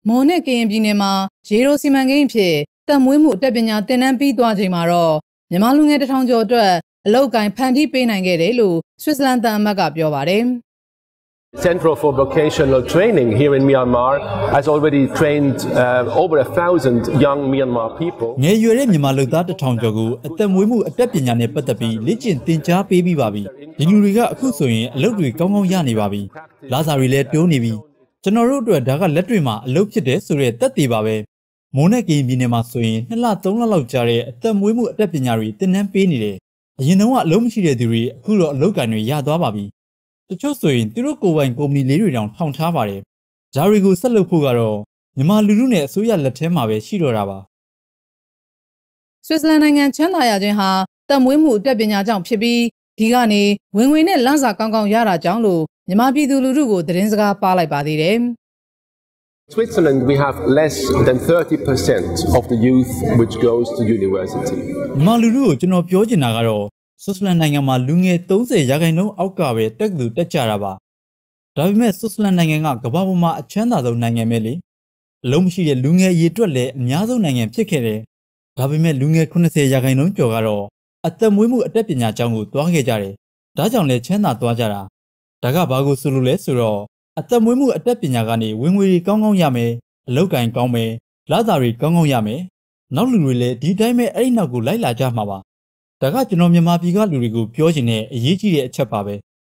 မော်နဲ့ကရင်ပြည်နယ်မှာရေရိုစီမံကိန်းဖြစ်တက်မွေးမှုအတတ်ပညာသင်တန်းပြီးသွားချိန်မှာတော့မြန်မာလူငယ်1000ကျော်အတွက်အလုပ်ကိုင်ဖန်တီးပေးနိုင်ခဲ့တယ်လို့ဆွစ်ဇာလန်တန်အမတ်ကပြောပါတယ် Central for Vocational Training here in Myanmar has already trained over 1,000 young Myanmar people. ငယ်ရွယ်တဲ့မြန်မာလူသား1000ကျော်ကိုအသက်မွေးမှုအတတ်ပညာနဲ့ပတ်သက်ပြီးလေ့ကျင့်သင်ကြားပေးပြီးပါပြီ။ဒီလူတွေကအခုဆိုရင်အလုပ်တွေကောင်းကောင်းရနေပါပြီ။လစာတွေလည်းတိုးနေပြီ။ကျွန်တော်တို့အတွက်ဒါကလက်တွေ့မှာအလုပ်ဖြစ်တယ်ဆိုတဲ့သက်သေပါပဲ။မိုးနဲ့ကရင်ပြည်နယ်မှာဆိုရင်2လ3လလောက်ကြာတဲ့အသက်မွေးမှုအတတ်ပညာတွေသင်တန်းပေးနေတယ်။အရင်တုန်းကအလုပ်မရှိတဲ့သူတွေအခုတော့အလုပ်ကိုင်တွေရသွားပါပြီ။တချို့ဆိုရင်သူတို့ကိုယ်ပိုင်ကုမ္ပဏီလေးတွေတောင်ထောင်ထားပါတယ်။ဂျာရီကိုဆက်လုပ်ဖို့ကတော့မြန်မာလူထုနဲ့အစိုးရလက်ထဲမှာပဲရှိတော့တာပါ။ဆွစ်ဇာလန်နိုင်ငံချမ်းသာရခြင်းဟာတက်မွေးမှုအတတ်ပညာကြောင့်ဖြစ်ပြီးဒီကနေဝင်ငွေနဲ့လစာကောင်းကောင်းရတာကြောင့်လို့မြန်မာပြည်သူလူထုကိုသတင်းစကားပါလိုက်ပါသေးတယ်။ Switzerland, we have less than 30% of the youth which goes to university. မြန်မာလူထုကိုကျွန်တော်ပြောချင်တာကတော့ဆွစ်ဇာလန်နိုင်ငံမှာလူငယ်30ရာခိုင်နှုန်းအောက်ကပဲတက္ကသိုလ်တက်ကြတာပါ။ဒါပေမဲ့ဆွစ်ဇာလန်နိုင်ငံကကမ္ဘာပေါ်မှာအချမ်းသာဆုံးနိုင်ငံပဲလေ။အလုံးမရှိတဲ့လူငယ်အရေးအတွက်လည်းအများဆုံးနိုင်ငံဖြစ်ခဲ့တယ်။ဒါပေမဲ့လူငယ်80ရာခိုင်နှုန်းကျော်ကတော့အသက်မွေးမှုအတတ်ပညာကျောင်းကိုသွားခဲ့ကြတယ်။ဒါကြောင့်လည်းချမ်းသာသွားကြတာ။ဒါကဘာကိုဆိုလို့လဲဆိုတော့အသက်မွေးမှုအတတ်ပညာကနေဝင်ငွေတွေကောင်းကောင်းရမယ်။အလုပ်ကိုင်ကောင်းမယ်။လစာတွေကောင်းကောင်းရမယ်။နောက်လူတွေလည်းဒီတိုင်းပဲအဲ့ဒီနောက်ကိုလိုက်လာကြမှာပါ။ဒါကကျွန်တော်မြန်မာပြည်ကလူတွေကိုပြောချင်တဲ့အရေးကြီးတဲ့အချက်ပါပဲ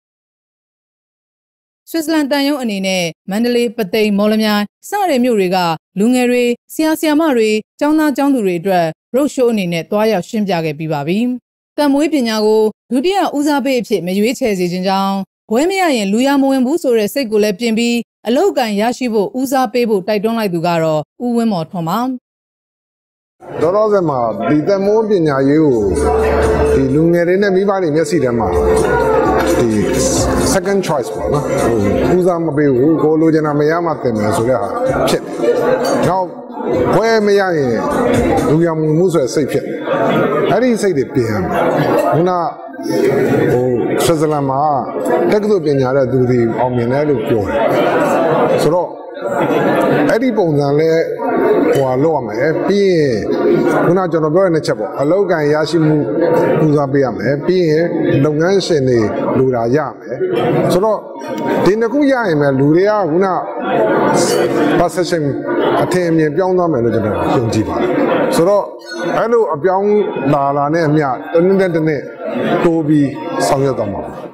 ဆွစ်ဇာလန်တန်ယုံအနေနဲ့မန္တလေးပသိမ်မော်လမြိုင်စတဲ့မြို့တွေကလူငယ်တွေဆရာဆရာမတွေကျောင်းသားကျောင်းသူတွေအတွက် road show အနေနဲ့တွားရောက်ရှင်းပြခဲ့ပြီးပါပြီ။တန်မွေးပညာကိုဒုတိယဦးစားပေးအဖြစ်မရွေးချယ်စေခြင်းကြောင့်ဘွဲမရရင်လူရမဝင်ဘူးဆိုတဲ့စိတ်ကိုလည်းပြင်ပြီးအလောက်ကန်ရရှိဖို့ဦးစားပေးဖို့တိုက်တွန်းလိုက်သူကတော့ဦးဝင်းမော်ထွန်းပါတော်တော်စမှာဒီတမိုးပညာရေးကိုဒီလူငယ်တွေနဲ့မိဘတွေမျက်စိထဲမှာဒီ second choice ပေါ့နော်ဦးစားမပေးဘူးကိုလိုချင်တာမရမှတင်မယ်ဆိုတဲ့ဟာဖြစ်တယ်နောက်ဘွဲမရရင်လူရမှုဆိုတဲ့စိတ်ဖြစ်အဲ့ဒီစိတ်တွေပြင်ရမယ်ခုနဆွစ်ဇာလန်မှာတက္ကသိုလ်ပညာတဲ့သူတွေအောင်မြင်တယ်လို့ပြောတယ်ဆိုတော့အဲ့ဒီပုံစံလဲဟိုလောက်ရမယ်ပြီးရင်ခုနကျွန်တော်ပြောတဲ့နှစ်ချက်ပေါ့အလောက်ကန်ရရှိမှုပူဇော်ပေးရမယ်ပြီးရင်လုပ်ငန်းရှင်တွေလူတာရမယ်ဆိုတော့ဒီနှစ်ခုရရင်ပဲလူတွေကခုန perception အထင်အမြင်ပြောင်းသွားမယ်လို့ကျွန်တော်ယုံကြည်ပါတယ်ဆိုတော့အဲ့လိုအပြောင်းလာနဲ့အမျှတစ်နေ့တိုးပြီးဆောင်ရွက်သွားမှာပါ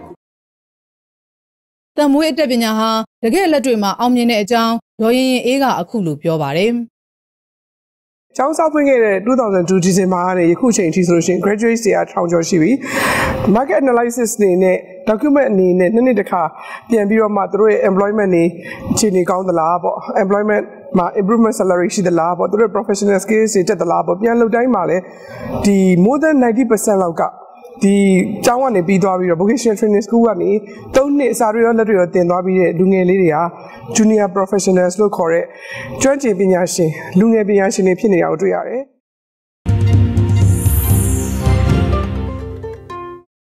တန်မွေးအတတ်ပညာဟာတကယ်လက်တွေ့မှာအောင်မြင်တဲ့အကြောင်းဒေါ်ရင်ရင်အေးကအခုလိုပြောပါတယ်။ကျောင်းဆောက်ဖွင့်ခဲ့တဲ့2002ဒီဇင်ဘာကနေယခုချိန်ထိဆိုလို့ရှိရင် graduate တွေက1000ကျော်ရှိပြီ။ market analysis နေနဲ့ document အနေနဲ့နှစ်တစ်ခါပြန်ပြီးတော့မှသူတို့ရဲ့ employment နေအခြေအနေကောင်းသလားပေါ့ employment မှာ improvement salary ရှိသလားပေါ့သူတို့ professional skills တွေတက်သလားပေါ့ပြန်လုပ်တိုင်းမှာလည်းဒီ more than 90% လောက်ကဒီကျောင်းကနေပြီးသွားပြီးတော့ vocational training school ကနေ3နှစ်စာတွေရောလက်တွေရောတင်သွားပြီးတဲ့လူငယ်လေးတွေက junior professionals လို့ခေါ်တဲ့ကျွမ်းကျင်ပညာရှင်လူငယ်ပညာရှင်တွေဖြစ်နေတာကိုတွေ့ရတယ်